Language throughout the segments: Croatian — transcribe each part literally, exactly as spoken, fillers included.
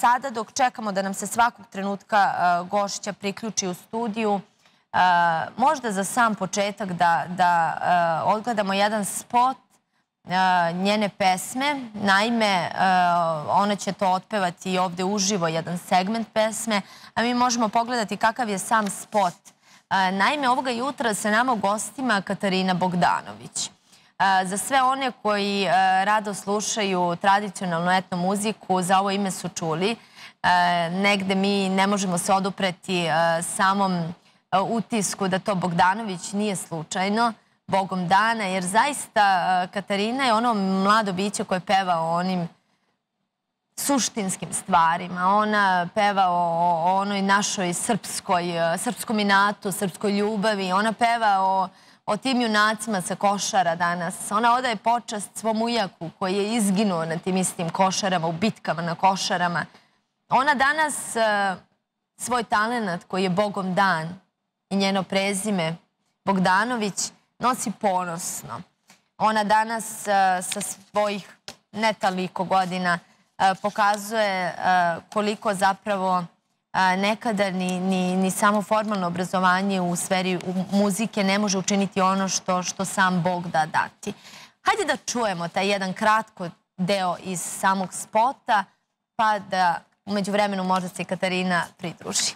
sada dok čekamo da nam se svakog trenutka gošća priključi u studiju, možda za sam početak da odgledamo jedan spot njene pesme. Naime, ona će to otpevati i ovde uživo, jedan segment pesme, a mi možemo pogledati kakav je sam spot. Naime, ovoga jutra sa nama u gostima Katarina Bogdanović. Za sve one koji rado slušaju tradicionalnu etno muziku, za ovo ime su čuli. Negde mi ne možemo se odupreti samom utisku da to Bogdanović nije slučajno, Bogom dana, jer zaista Katarina je ono mlado biće koje peva o onim suštinskim stvarima. Ona peva o onoj našoj srpskoj, srpskom inatu, srpskoj ljubavi. Ona peva o o tim junacima sa Košara danas. Ona odaje počast svom ujaku koji je izginuo na tim istim Košarama, u bitkama na Košarama. Ona danas svoj talenat koji je Bogom dan i njeno prezime Bogdanović nosi ponosno. Ona danas sa svojih ne toliko godina pokazuje koliko zapravo nekada ni samo formalno obrazovanje u sferi muzike ne može učiniti ono što sam Bog da dati. Hajde da čujemo taj jedan kratko deo iz samog spota, pa da umeđu vremenu možda se i Katarina pridruži.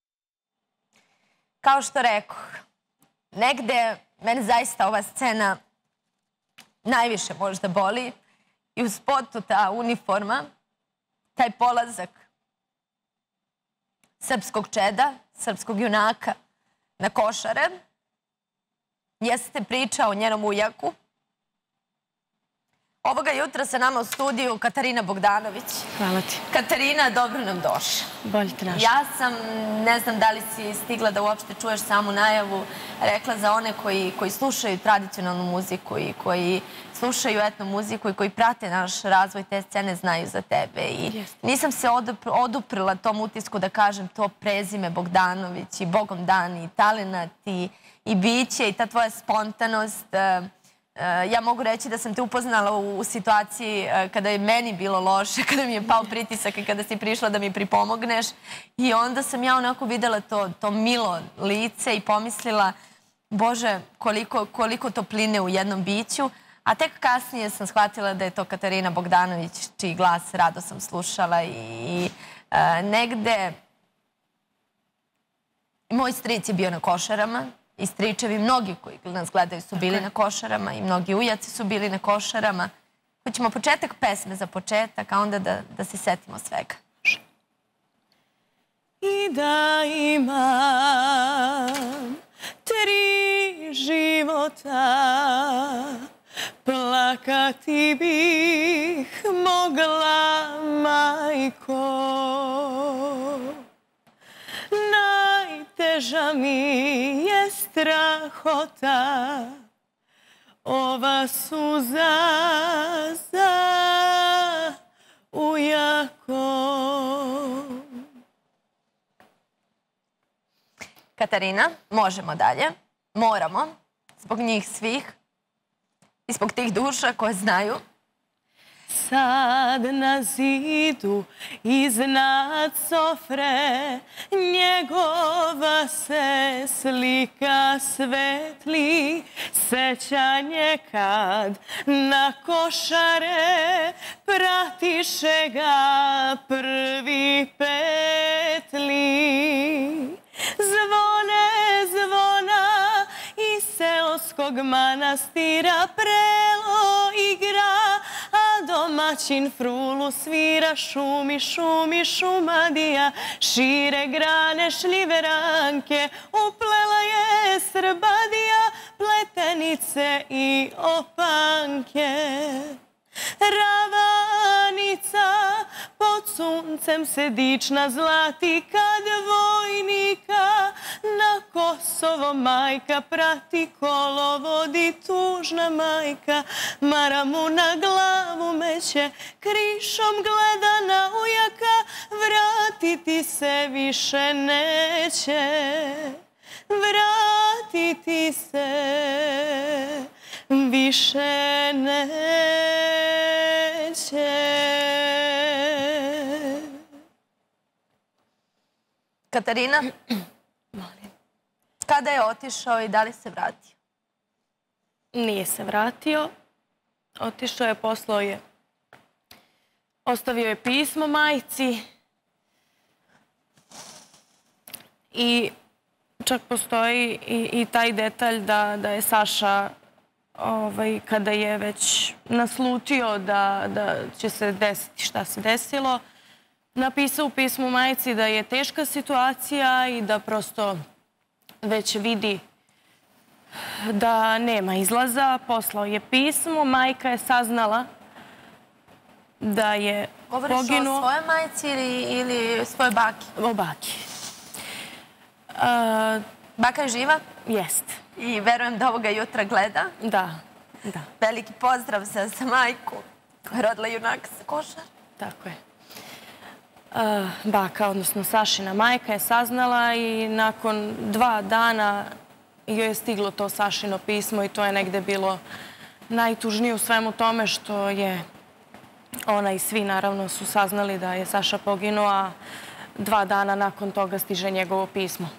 Kao što rekoh, negde mene zaista ova scena najviše možda boli i u spotu ta uniforma, taj polazak srpskog čeda, srpskog junaka na Košare, jeste priča o njenom ujaku. Ovoga jutra sa nama u studiju Katarina Bogdanović. Hvala ti. Katarina, dobro nam došla. Bolje te našla. Ja sam, ne znam da li si stigla da uopšte čuješ samu najavu, rekla za one koji slušaju tradicionalnu muziku i koji slušaju etno muziku i koji prate naš razvoj te scene, znaju za tebe. I nisam se oduprla tom utisku da kažem to prezime Bogdanović i Bogom dan i talenat i biće i ta tvoja spontanost. Ja mogu reći da sam te upoznala u situaciji kada je meni bilo loše, kada mi je pao pritisak i kada si prišla da mi pripomogneš. I onda sam ja onako videla to milo lice i pomislila, Bože, koliko topline u jednom biću. A tek kasnije sam shvatila da je to Katarina Bogdanović, čiji glas rado sam slušala i negde moj stric je bio na Košarama i stričevi, mnogi koji nas gledaju su bili na Košarama i mnogi ujaci su bili na Košarama. Hoćemo početak pesme za početak, a onda da se setimo svega. I da imam tri života, plakati bih mogla, majko. Najteža mi je strahota, ova suza za ujakom. Katarina, možemo dalje. Moramo, zbog njih svih i zbog tih duša koje znaju. Sad na zidu iznad sofre njegova se slika svetli, sećanje kad na Košare pratiše ga prvi petli. Zvone zvona iz seoskog manastira prelo igra, a domaćin frulu svira, šumi, šumi, šumadija, šire grane šljive ranke, uplela je Srbadija, pletenice i opanke. Ravanica pod suncem se dična zlati, kad vojnika na Kosovo majka prati, kolo vodi tužna majka, maramu na glavu meće, krišom gleda na ujaka, vratiti se više neće, vratiti se više neće. Katarina, Molim. kada je otišao i da li se vratio? Nije se vratio. Otišao je, poslao je. Ostavio je pismo majci. I čak postoji i, i taj detalj da, da je Saša, ovaj, kada je već naslutio da, da će se desiti šta se desilo, napisao u pismu majci da je teška situacija i da prosto već vidi da nema izlaza. Poslao je pismo, majka je saznala da je Govoriš poginuo. o svojoj majci ili, ili svojoj baki? O baki. Uh, Baka je živa? Jest. I verujem da ovoga jutra gleda. Da, da. Veliki pozdrav za, za majku koja je rodila junaka sa Košara. Tako je. Uh, baka, odnosno Sašina majka je saznala i nakon dva dana joj je stiglo to Sašino pismo i to je negde bilo najtužnije u svemu tome što je ona i svi naravno su saznali da je Saša poginuo, a dva dana nakon toga stiže njegovo pismo.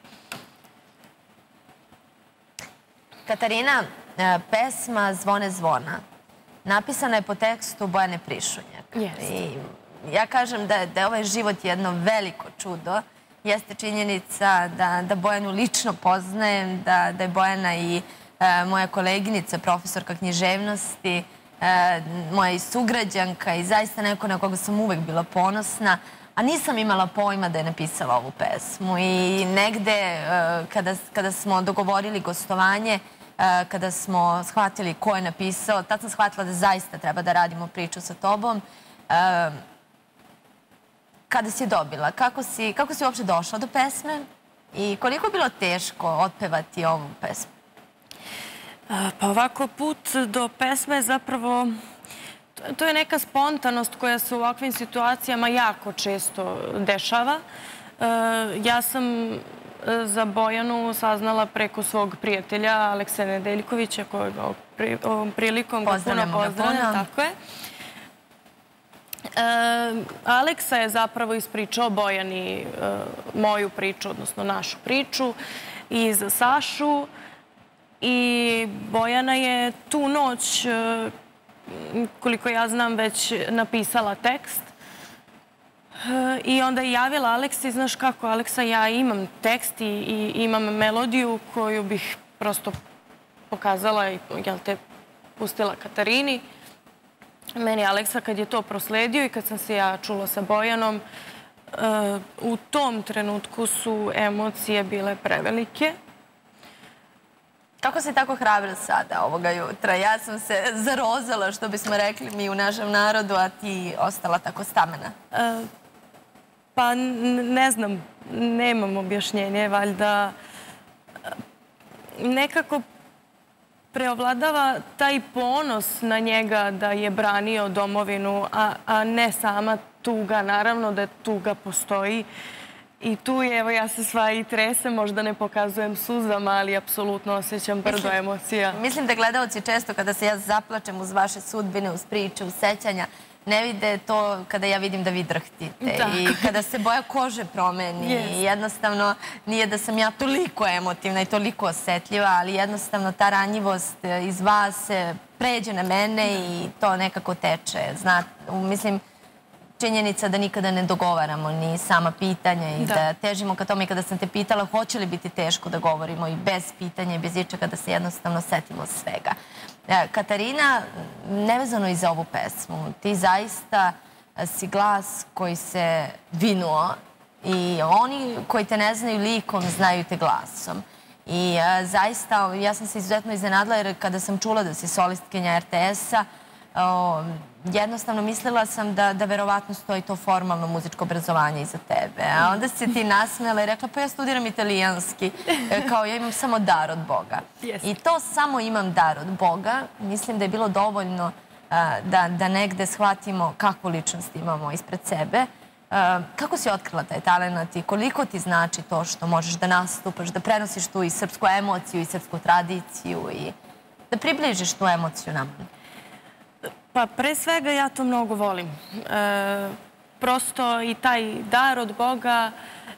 Katarina, pesma Zvone zvona napisana je po tekstu Bojane Prišunjak. Yes. I ja kažem da, da je ovaj život jedno veliko čudo. Jeste činjenica da, da Bojanu lično poznajem, da, da je Bojana i e, moja koleginica, profesorka književnosti, e, moja i sugrađanka i zaista neko na koga sam uvek bila ponosna, a nisam imala pojma da je napisala ovu pesmu. I negde, e, kada, kada smo dogovorili gostovanje, e, kada smo shvatili ko je napisao, tad sam shvatila da zaista treba da radimo priču sa tobom. E, Kada si je dobila? Kako si, kako si uopšte došla do pesme? I koliko je bilo teško otpevati ovu pesmu? Pa ovako, put do pesme zapravo, to je neka spontanost koja se u ovakvim situacijama jako često dešava. Ja sam za Bojanu saznala preko svog prijatelja Aleksa Nedeljkovića, kojeg ovom prilikom ga puno pozdravljam. Tako je. Aleksa je zapravo ispričao Bojani moju priču, odnosno našu priču i za Sašu. I Bojana je tu noć, koliko ja znam, već napisala tekst. I onda je javila Aleksi, znaš kako, Aleksa, ja imam tekst i, i imam melodiju koju bih prosto pokazala i, jel te, pustila Katarini. Meni Aleksa, kad je to prosledio i kad sam se ja čula sa Bojanom, u tom trenutku su emocije bile prevelike. Kako si tako hrabra sada ovoga jutra? Ja sam se zarozala, što bismo rekli mi u našem narodu, a ti ostala tako stamena. Pa ne znam, nemam objašnjenje, valjda nekako preovladava taj ponos na njega da je branio domovinu, a, a ne sama tuga. Naravno da tuga postoji i tu je, evo, ja se sva i tresem, možda ne pokazujem suzama, ali apsolutno osjećam brdo emocija. Mislim da gledalci često kada se ja zaplačem uz vaše sudbine, uz priče, uz sećanja, ne vide to kada ja vidim da vi drhtite i kada se boja kože promeni. I jednostavno nije da sam ja toliko emotivna i toliko osetljiva, ali jednostavno ta ranjivost iz vas pređe na mene i to nekako teče. Mislim, činjenica da nikada ne dogovaramo ni sama pitanja i da težimo ka tome. I kada sam te pitala hoće li biti teško da govorimo i bez pitanja i bez ičega, da se jednostavno setimo svega. Katarina, nevezano i za ovu pesmu, ti zaista si glas koji se vinuo i oni koji te ne znaju likom znaju te glasom. I zaista, ja sam se izuzetno iznenadila jer kada sam čula da si solistkinja er te es-a, jednostavno mislila sam da, da verovatno stoji to formalno muzičko obrazovanje iza tebe. A onda si ti nasmejala i rekla, pa ja studiram italijanski, kao ja imam samo dar od Boga. I to samo imam dar od Boga, mislim da je bilo dovoljno da, da negde shvatimo kakvu ličnost imamo ispred sebe. Kako si otkrila taj talent i koliko ti znači to što možeš da nastupaš, da prenosiš tu i srpsku emociju i srpsku tradiciju i da približiš tu emociju nama? Pa pre svega ja to mnogo volim. Prosto i taj dar od Boga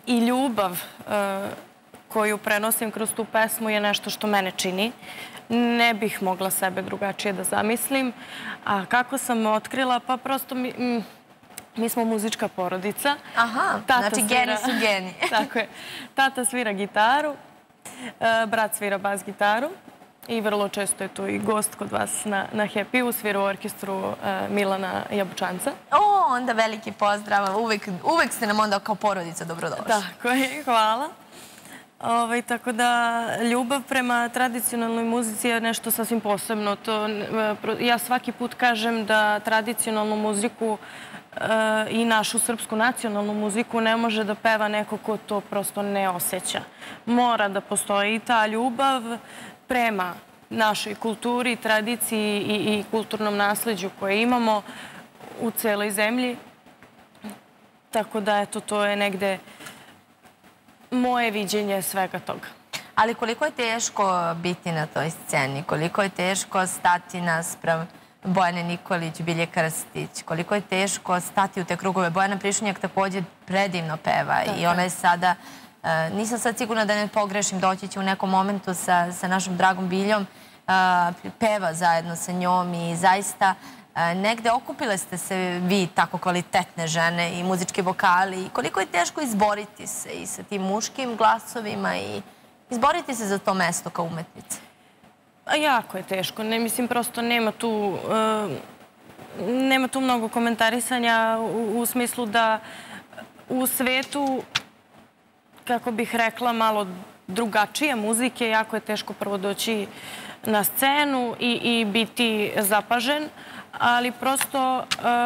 i ljubav koju prenosim kroz tu pesmu je nešto što mene čini. Ne bih mogla sebe drugačije da zamislim. A kako sam otkrila? Pa prosto mi, mi smo muzička porodica. Aha, znači geni su geni. Tako je. Tata svira gitaru, brat svira bas gitaru i vrlo često je tu i gost kod vas na, na Happy-u, svira u orkestru Milana Jabučanca. O, onda veliki pozdrav. Uvek, uvek ste nam onda kao porodica dobrodošli. Tako je, hvala. Ovaj, tako da, ljubav prema tradicionalnoj muzici je nešto sasvim posebno. To, ja svaki put kažem da tradicionalnu muziku i našu srpsku nacionalnu muziku ne može da peva neko ko to prosto ne osjeća. Mora da postoji i ta ljubav prema našoj kulturi, tradiciji i, i kulturnom nasleđu koje imamo u celoj zemlji. Tako da, eto, to je negde moje viđenje svega toga. Ali koliko je teško biti na toj sceni? Koliko je teško stati nasprav Bojane Nikolić, Bilje Krstić? Koliko je teško stati u te krugove? Bojana Prišunjak također predivno peva i ona je sada, nisam sad sigurna da ne pogrešim, doći će u nekom momentu sa, sa našom dragom Biljom, peva zajedno sa njom i zaista negde okupile ste se vi tako kvalitetne žene i muzički vokali. Koliko je teško izboriti se i sa tim muškim glasovima i izboriti se za to mesto kao umetnice? Jako je teško. Ne, mislim, prosto nema tu, nema tu mnogo komentarisanja u smislu da u svetu, kako bih rekla, malo drugačije muzike, jako je teško prvo doći na scenu i, i biti zapažen. Ali prosto,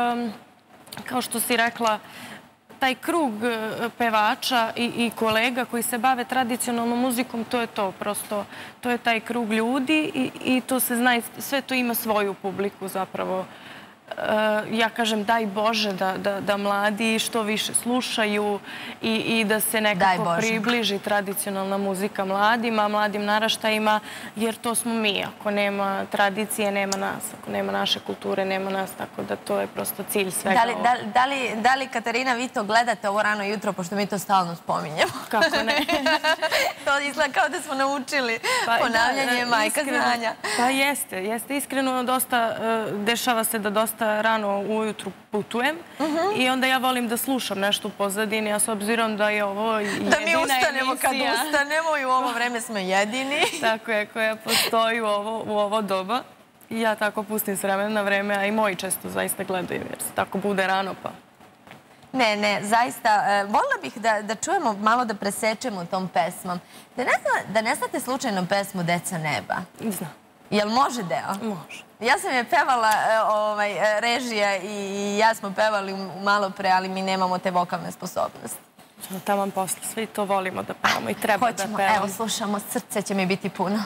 kao što si rekla, taj krug pevača i kolega koji se bave tradicionalnom muzikom, to je to. Prosto, to je taj krug ljudi i to se zna, sve to ima svoju publiku zapravo. Ja kažem, daj Bože da mladi što više slušaju i da se nekako približi tradicionalna muzika mladima, mladim naraštajima, jer to smo mi. Ako nema tradicije, nema nas. Ako nema naše kulture, nema nas. Tako da to je prosto cilj svega ovoga. Da li, Katarina, vi to gledate ovo rano jutro, pošto mi to stalno spominjemo? Kako ne? To izgleda kao da smo naučili. Ponavljanje je majka znanja. Pa jeste, jeste. Iskreno, dosta dešava se da dosta rano ujutru putujem i onda ja volim da slušam nešto u pozadini, a s obzirom da je ovo jedina emisija... Da mi ustanemo kad ustanemo i u ovo vreme smo jedini. Tako je, koja postoji u ovo doba. I ja tako pustim s vremena na vreme, a i moji često zaista gledaju, jer se tako bude rano pa... Ne, ne, zaista, voljela bih da čujemo, malo da presečemo tom pesmom. Da ne znate slučajno pesmu Deca neba? Znam. Jel može deo? Može. Ja sam je pevala, režija i ja smo pevali malo pre, ali mi nemamo te vokalne sposobnosti. Taman posle, svi to volimo da pevamo i treba da pevamo. Evo, slušamo, srce će mi biti puno.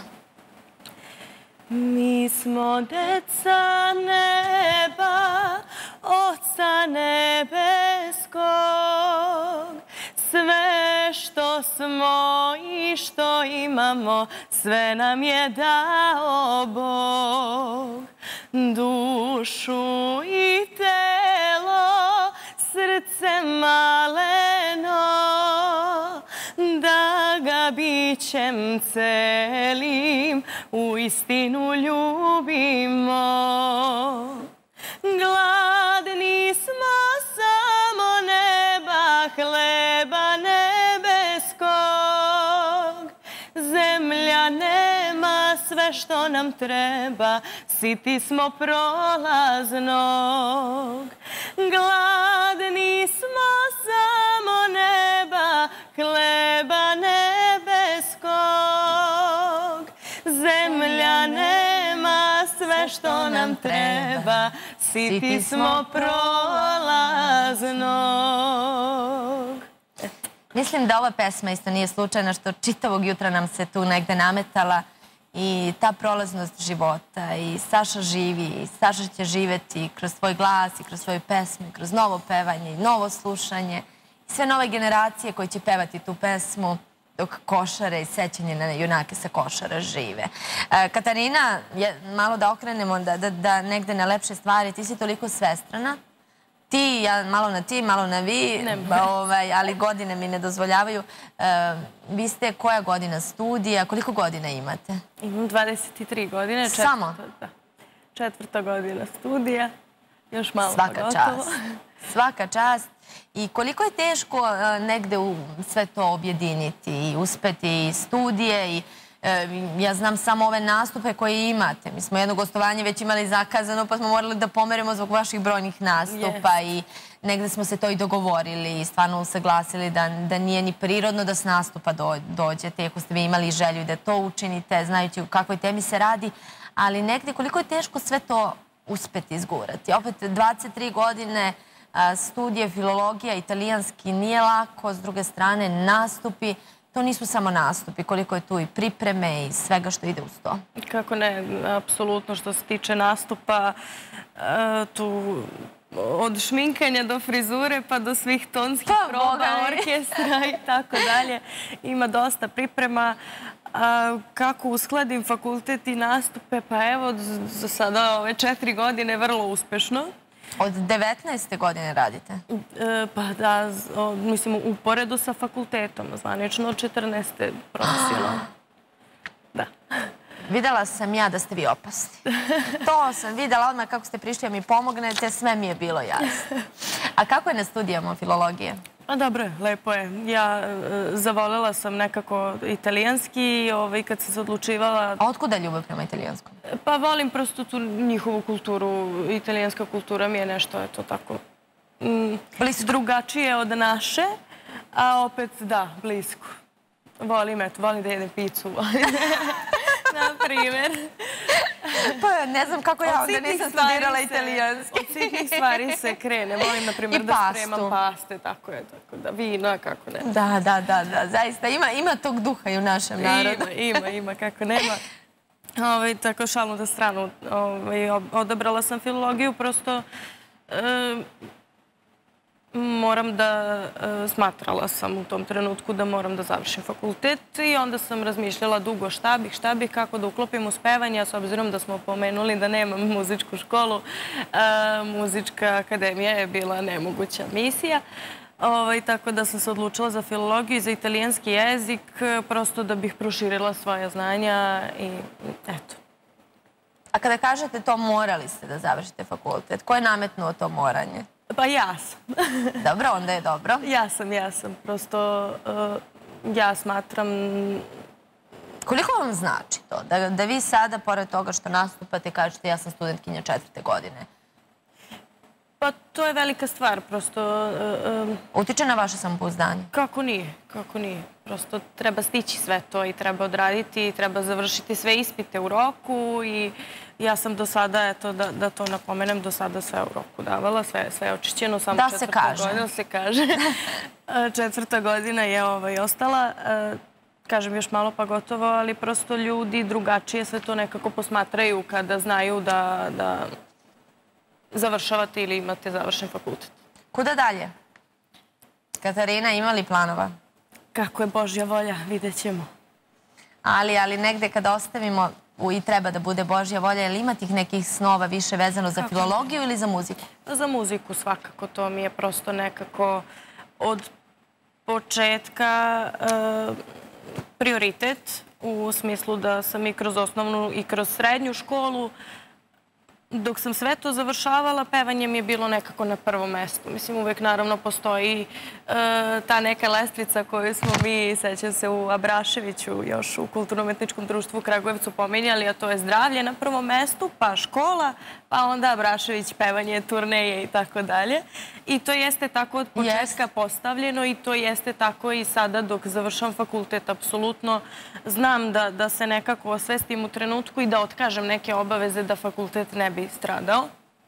Mi smo deca neba, Oca nebeskog, sve što smo i što imamo, sve nam je dao Bog. Dušu i telo, srce maleno, da ga bićem celim u istinu ljubimo. Gladni smo samo neba, hleba nebeskog. Zemlja nema sve što nam treba, siti smo prolaznog. Gladni smo samo neba, hleba nebeskog. Zemlja nema sve što nam treba, siti smo prolaznog. Mislim da ova pesma isto nije slučajna, što čitavog jutra nam se tu negde nametala i ta prolaznost života. I Saša živi, i Saša će živeti kroz svoj glas i kroz svoju pesmu, kroz novo pevanje i novo slušanje. I sve nove generacije koje će pevati tu pesmu dok Košare i sećanje na junake sa Košara žive. Katarina, malo da okrenemo da negde na lepše stvari, ti si toliko svestrana, ti, ja malo na ti, malo na vi, ali godine mi ne dozvoljavaju. Vi ste koja godina studija? Koliko godina imate? Imam dvadeset tri godine. Samo? Četvrta godina studija. Još malo Svaka čast. Svaka čast. I koliko je teško negde sve to objediniti i uspeti i studije i ja znam samo ove nastupe koje imate. Mi smo jedno gostovanje već imali zakazano pa smo morali da pomerimo zbog vaših brojnih nastupa i negde smo se to i dogovorili i stvarno usaglasili da nije ni prirodno da s nastupa dođete, ako ste vi imali želju da to učinite, znajući u kakvoj temi se radi, ali negde koliko je teško sve to uspeti izgurati. Opet dvadeset tri godine studije, filologija, italijanski nije lako, s druge strane nastupi. To nisu samo nastupi, koliko je tu i pripreme i svega što ide uz to. Kako ne, apsolutno što se tiče nastupa, tu od šminkanja do frizure pa do svih tonskih proba, orkestra i tako dalje. Ima dosta priprema. Kako uskladim fakultet i nastupe? Pa evo, za sada ove četiri godine vrlo uspešno. Od devetnaeste godine radite? Pa da, mislim, uporedo sa fakultetom, zvanično od četrnaeste profesionalno. Da. Videla sam ja da ste vi opasni. To sam videla odmah kako ste prišli da mi pomognete, sve mi je bilo jasno. A kako je na studijama filologije? Dobro, lepo je. Ja zavolela sam nekako italijanski i kad sam se odlučivala... A otkuda ljubav prema italijanskom? Pa volim prosto tu njihovu kulturu. Italijanska kultura mi je nešto, eto tako, drugačije od naše, a opet da, blisko. Volim, eto, volim da jedem picu, na primjer. Pa ne znam kako ja onda nisam studirala italijanski. Od svih stvari se krene. Volim, na primjer, da spremam paste, tako je, tako da vino, kako ne. Da, da, da, da, zaista. Ima tog duha i u našem narodu. Ima, ima, ima, kako nema. Tako šalno da stranu. Odabrala sam filologiju, prosto moram da, smatrala sam u tom trenutku da moram da završim fakultet i onda sam razmišljala dugo šta bih, šta bih, kako da uklopim uspevanje, s obzirom da smo pomenuli da nemam muzičku školu. Muzička akademija je bila nemoguća misija, tako da sam se odlučila za filologiju i za italijanski jezik, prosto da bih proširila svoja znanja i eto. A kada kažete to, morali ste da završite fakultet, ko je nametnuo to moranje? Pa ja sam. Dobro, onda je dobro. Ja sam, ja sam. Prosto ja smatram... Koliko vam znači to? Da vi sada, pored toga što nastupate, kažete ja sam studentkinja četvrte godine? Pa to je velika stvar, prosto... Utiče na vaše samopouzdanje? Kako nije, kako nije. Prosto treba stići sve to i treba odraditi, treba završiti sve ispite u roku i ja sam do sada, eto, da to napomenem, do sada sve u roku davala, sve je očišćeno, samo četvrta godina se kaže. Četvrta godina je ostala, kažem još malo pa gotovo, ali prosto ljudi drugačije sve to nekako posmatraju kada znaju da završavate ili imate završen fakultet. Kuda dalje? Katarina, ima li planova? Kako je Božja volja, vidjet ćemo. Ali, ali negde kada ostavimo i treba da bude Božja volja, je li ima tih nekih snova više vezano za filologiju ili za muziku? Za muziku svakako, to mi je prosto nekako od početka prioritet, u smislu da sam i kroz osnovnu i kroz srednju školu. Dok sam sve to završavala, pevanje mi je bilo nekako na prvom mestu. Mislim, uvek naravno postoji ta neka lestvica koju smo mi, sećam se, u Abraševiću, još u Kulturno-umetničkom društvu u Kragujevcu pominjali, a to je zdravlje na prvom mestu, pa škola, pa onda Abrašević, pevanje, turneje i tako dalje. I to jeste tako od početka postavljeno i to jeste tako i sada dok završam fakultet. Apsolutno znam da se nekako osvestim u trenutku i da otkažem neke obaveze da fakultet ne bi stradao,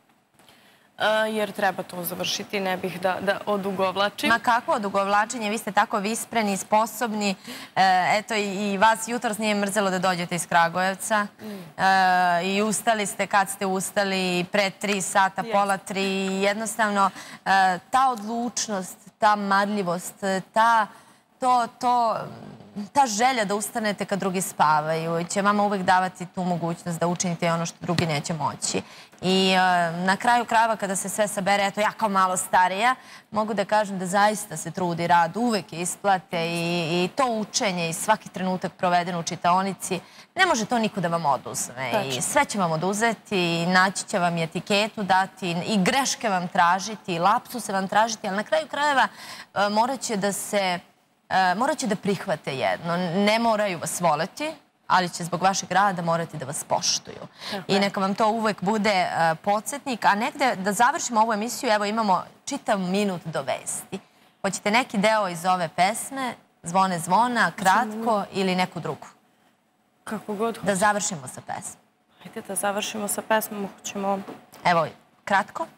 jer treba to završiti, ne bih da odugovlačim. Ma kako odugovlačenje? Vi ste tako vispreni, sposobni. Eto, i vas jutros nije mrzelo da dođete iz Kragujevca. I ustali ste kad ste ustali, pre tri sata, pola tri. Jednostavno, ta odlučnost, ta marljivost, ta to, to, ta želja da ustanete kad drugi spavaju će vama uvek davati tu mogućnost da učinite ono što drugi neće moći. I na kraju krajeva kada se sve sabere, eto ja kao malo starija, mogu da kažem da zaista se trudi rad, uvek je isplate i, i to učenje i svaki trenutak proveden u čitaonici, ne može to niko da vam oduzme. I sve će vam oduzeti i naći će vam i etiketu dati i greške vam tražiti i lapsuse vam tražiti, ali na kraju krajeva morat će da se, morat će da prihvate jedno. Ne moraju vas voleti, ali će zbog vašeg rada morati da vas poštuju. I neka vam to uvek bude podsjetnik. A negde da završimo ovu emisiju, evo imamo čitav minut do vesti. Hoćete neki deo iz ove pesme, Zvone zvona, kratko ili neku drugu? Kako god. Da završimo sa pesmom. Hajde da završimo sa pesmom. Hoćemo... Evo, kratko?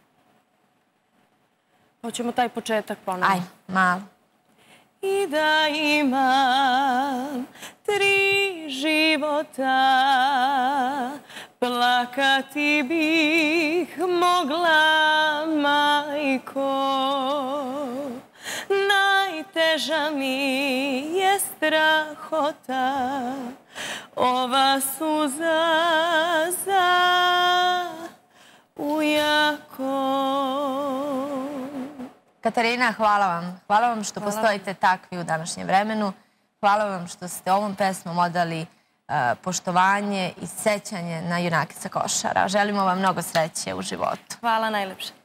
Hoćemo taj početak ponovno. Aj, malo. I da imam tri života, plakati bih mogla, majko. Najteža mi je strahota, ova suza za ujako. Katarina, hvala vam. Hvala vam što postojite takvi u današnjem vremenu. Hvala vam što ste ovom pesmom odali poštovanje i sećanje na junake sa Košara. Želimo vam mnogo sreće u životu. Hvala najlepše.